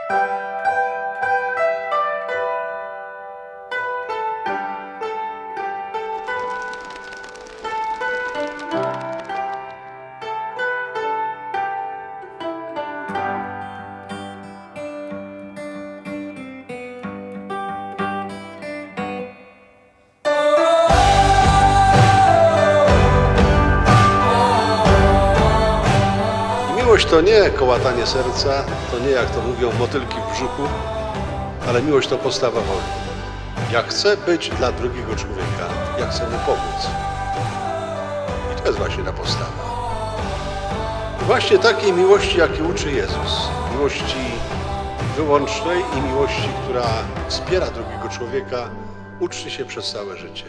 Miłość to nie kołatanie serca, to nie, jak to mówią, motylki w brzuchu, ale miłość to postawa woli. Ja chcę być dla drugiego człowieka, ja chcę mu pomóc. I to jest właśnie ta postawa. I właśnie takiej miłości, jakiej uczy Jezus. Miłości wyłącznej i miłości, która wspiera drugiego człowieka, uczy się przez całe życie.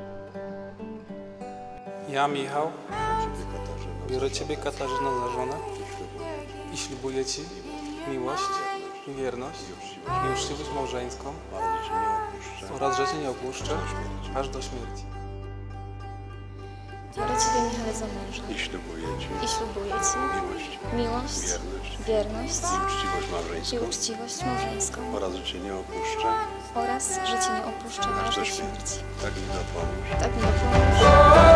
Ja, Michał, biorę Ciebie, Katarzyno, za żonę i ślubuję Ci miłość i wierność i uczciwość małżeńską oraz, że Cię nie opuszczę aż do śmierci. Biorę Ciebie, Michale, za męża I ślubuję Ci miłość, wierność i uczciwość małżeńską oraz, że Cię nie opuszczę aż do śmierci. Tak mi dopomóż. Tak mi dopomóż.